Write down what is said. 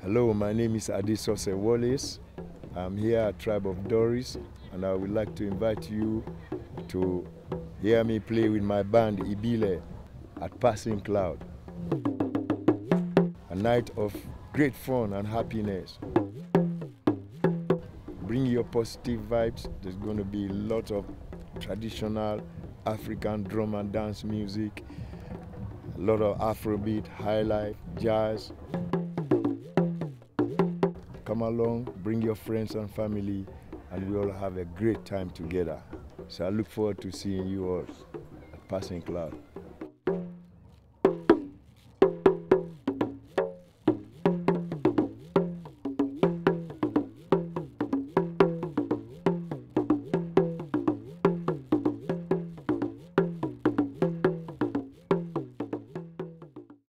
Hello, my name is Adesose Wallace. I'm here at Tribe of Doris, and I would like to invite you to hear me play with my band Ibile at Passing Cloud. A night of great fun and happiness. Bring your positive vibes. There's going to be lots of traditional African drum and dance music, a lot of Afrobeat, highlife, jazz. Come along, bring your friends and family, and we all have a great time together. So I look forward to seeing you all at Passing Cloud.